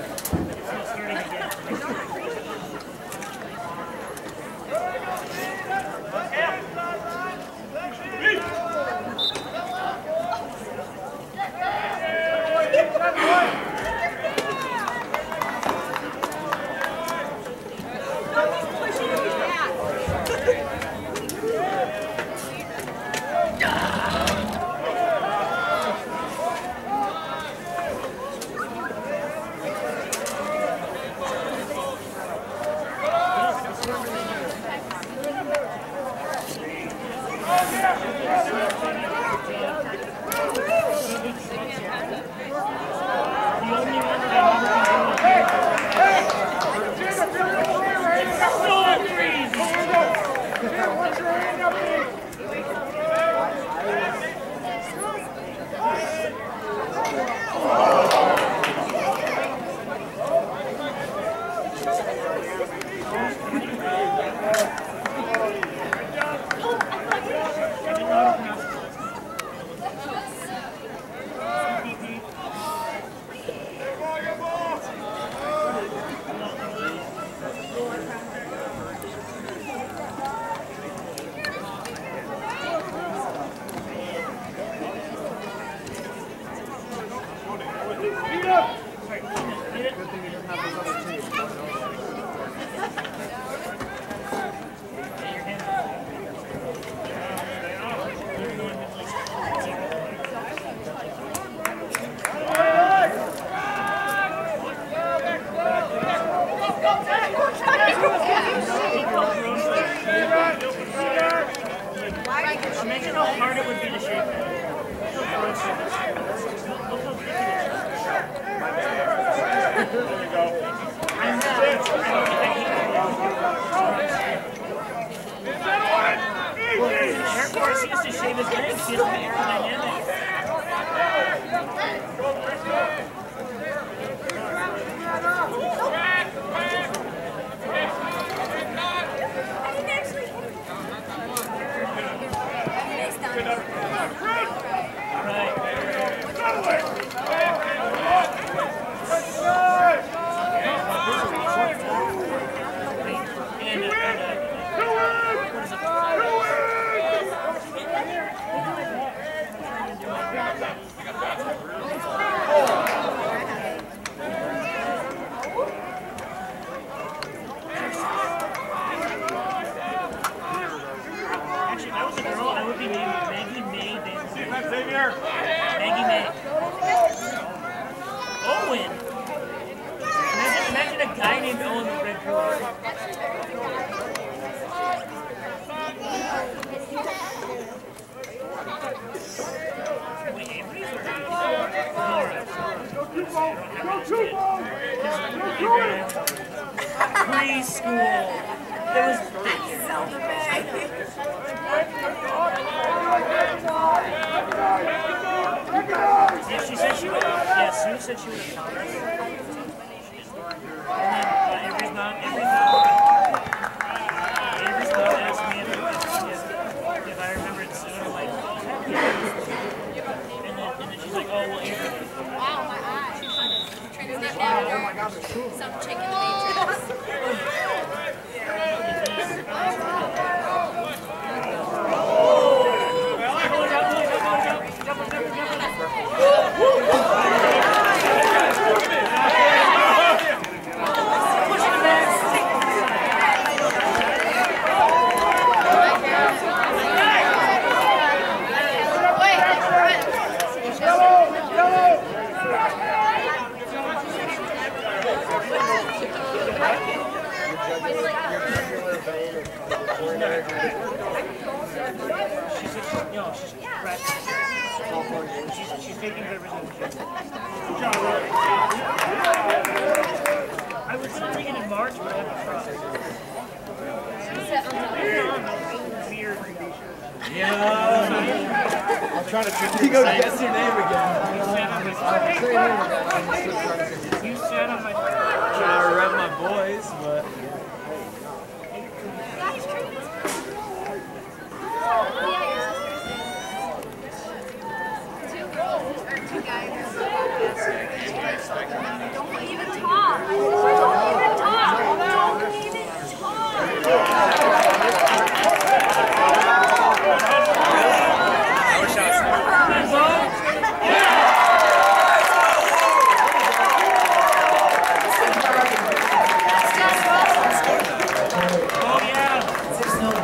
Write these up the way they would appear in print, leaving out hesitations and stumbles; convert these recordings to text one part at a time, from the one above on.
Imagine how hard it would be to shape it. Air Force used to shave his legs, he doesn't have aerodynamics. Maggie May. Owen! Imagine a guy named Owen with red hair. Wait, Avery's or Laura? Preschool. There was yeah, she said she would. Yeah, Sue said she would have taught us. And then Avery's mom asked me if I remembered Sue, and I'm like, yeah. And then she's like, oh, well, Avery. Wow, my eyes. Trying to step down some chicken matrix. She's taking her everything. I was filming it in March, but I haven't tried. Weird. Yeah. I'm trying to trick you. Go guess your name again. You sat on my phone. Trying to rep my boys, but. Two guys. Don't even talk.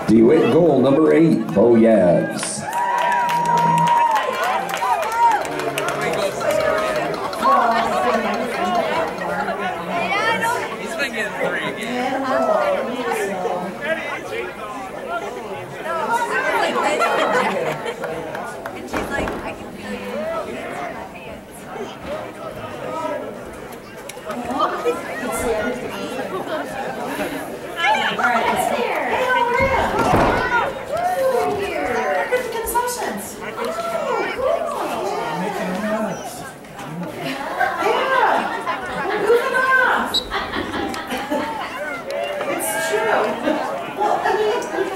DeWitt goal number 8, Bo Yabs. He's been getting 3 again. And she's like, I can feel your hands on my pants. Alright, it's there. Hey, how are you? Here. Good concessions. Oh, cool. Yeah. We're moving off. It's true. Well, I mean, we have to have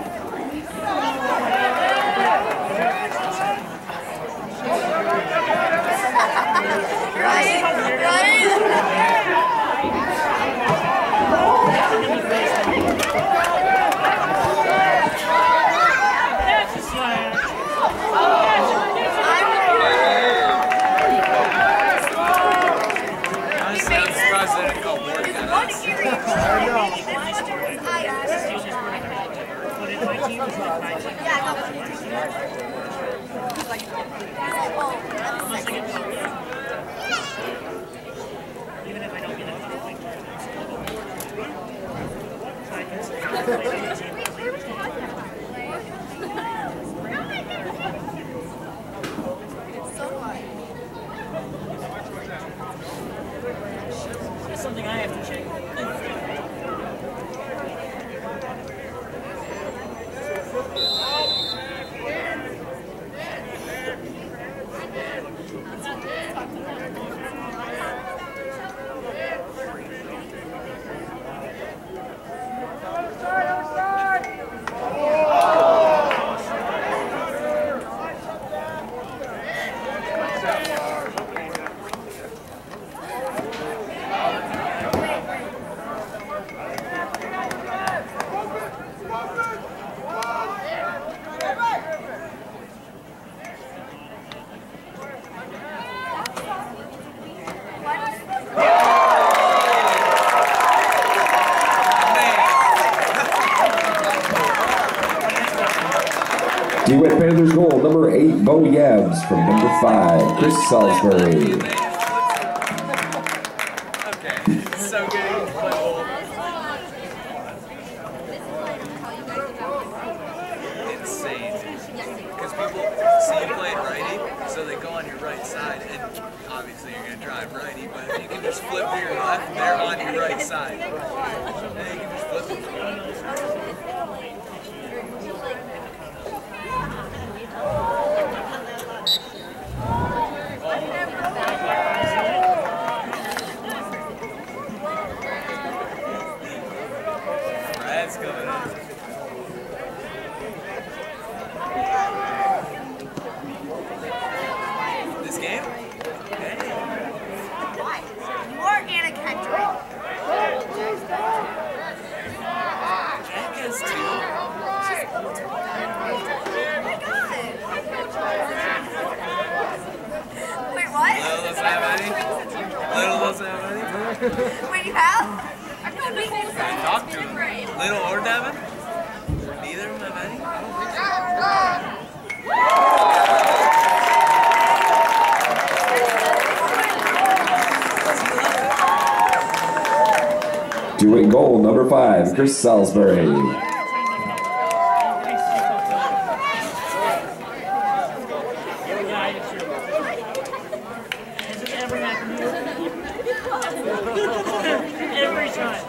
Even if I don't get it, that's something I have to check. DeWitt Panthers goal number 8, Bo Yabs from number 5, Chris Salisbury. Okay, so good. Insane. Because people see you playing righty, so they go on your right side, and obviously you're going to drive righty, but if you can just flip to your left, they're on your right side. And you can just flip them. That's coming up. This game? Hey. More Anna Kendrick. Jack has 2. Oh my god. Wait, what? Little doesn't have any. Little doesn't have any. Wait, you have? I've known this whole Talk to him. Little or Devin? Neither of them have any? DeWitt goal number 5, Chris Salisbury. Every time.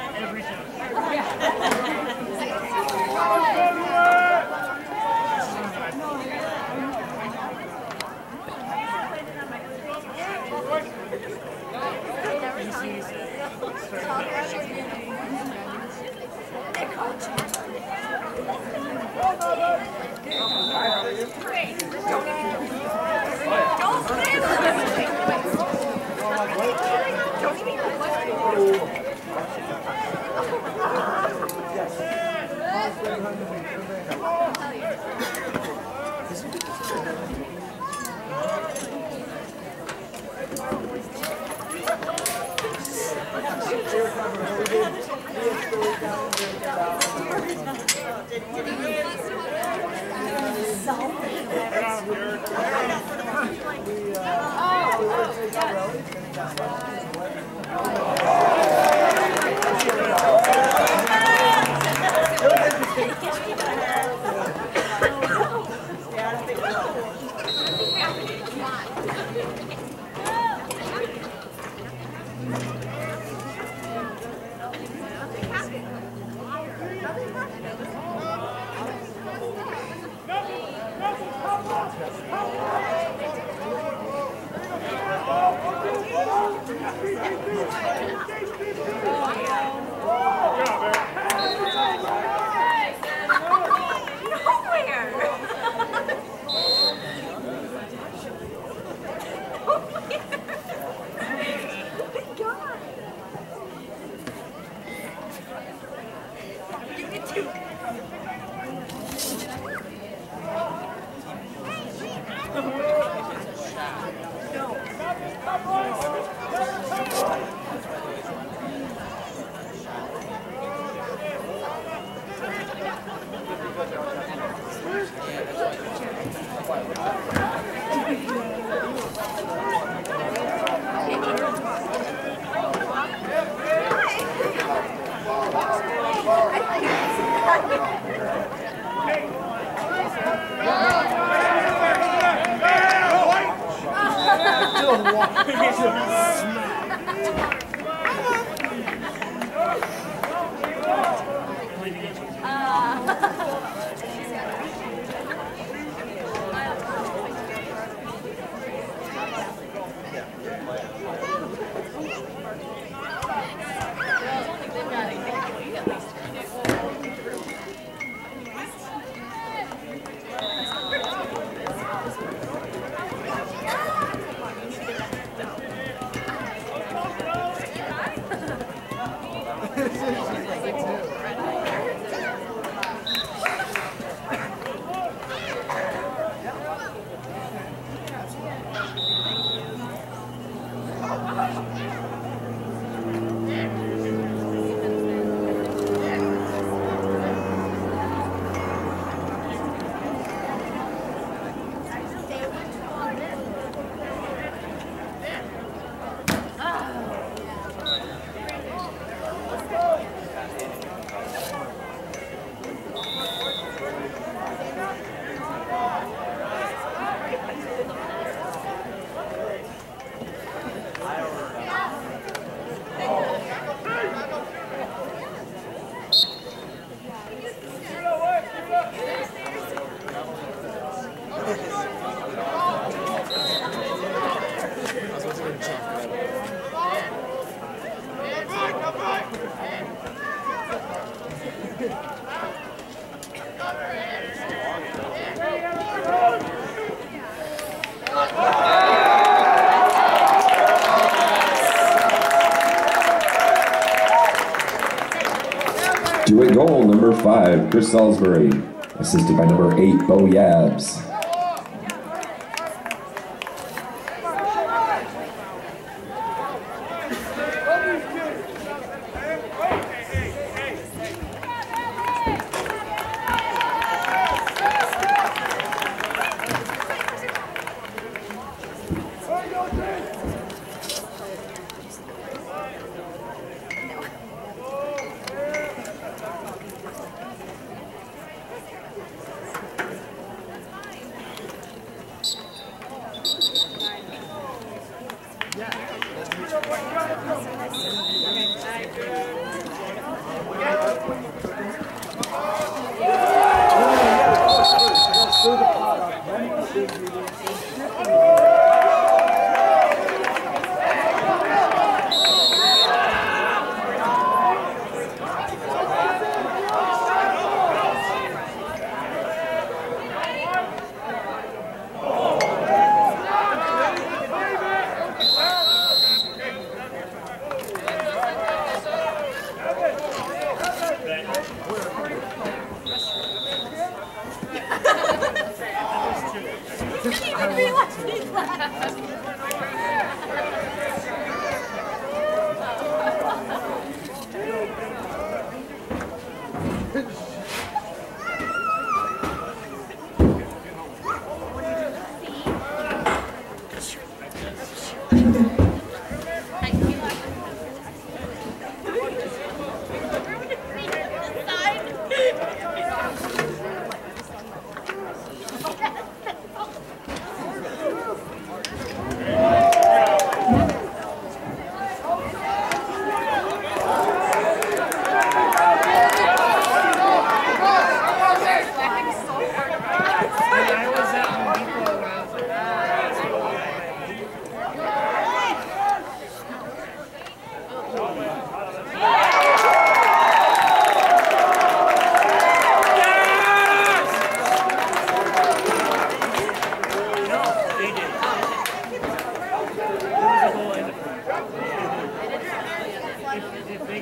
Duet goal, number 5, Chris Salisbury, assisted by number 8, Bo Yabs.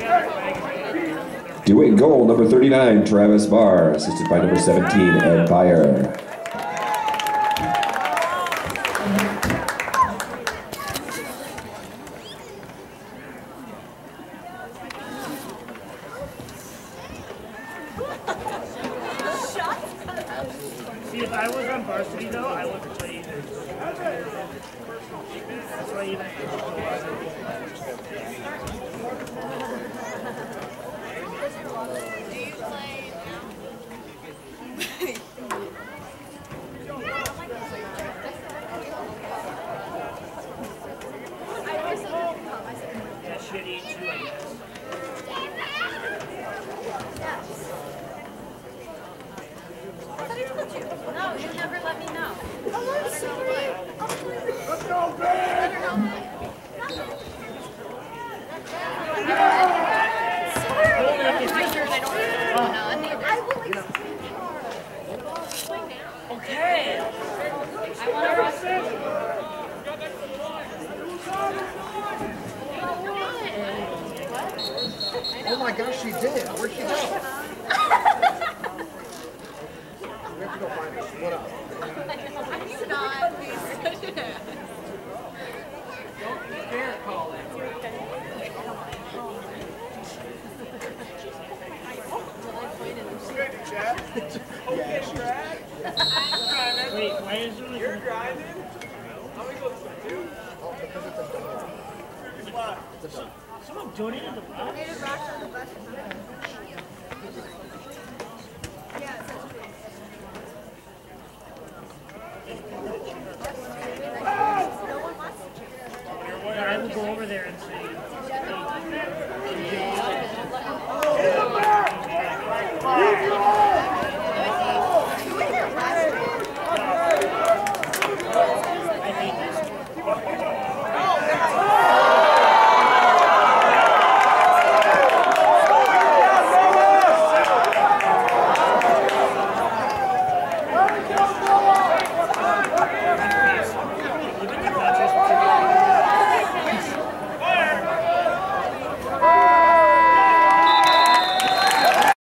DeWitt goal, number 39, Travis Barr, assisted by number 17, Ed Byer. See, if I was on varsity though, I wouldn't play either. That's why even. Do you play now? That shitty too, I guess. No, you never let me know. Oh, I'm sorry. Let's go, Okay. I want to rush. Oh my gosh, she did. Where'd she go? We have to go find her. What up? I'm not. Wait, why is there like You're grinding? someone donated the box? I will go over there and see.